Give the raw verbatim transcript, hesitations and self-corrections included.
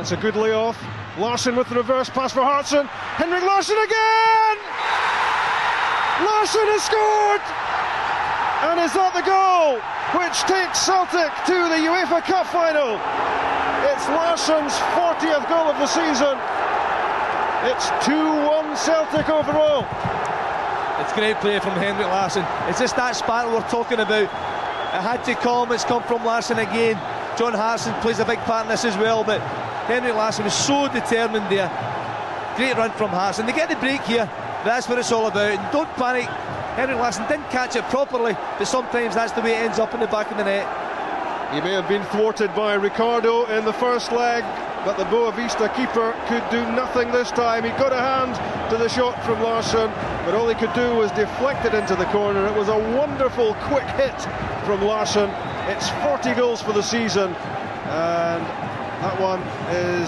That's a good layoff. Larsson with the reverse pass for Hartson. Henrik Larsson again! Larsson has scored! And is that the goal which takes Celtic to the UEFA Cup final? It's Larsson's fortieth goal of the season. It's two one Celtic overall. It's great play from Henrik Larsson. It's just that sparkle we're talking about. It had to come, it's come from Larsson again. John Hartson plays a big part in this as well, but Henrik Larsson was so determined there. Great run from Hartson. They get the break here, that's what it's all about. And don't panic, Henrik Larsson didn't catch it properly, but sometimes that's the way it ends up in the back of the net. He may have been thwarted by Ricardo in the first leg, but the Boa Vista keeper could do nothing this time. He got a hand to the shot from Larsson, but all he could do was deflect it into the corner. It was a wonderful quick hit from Larsson. It's forty goals for the season, and that one is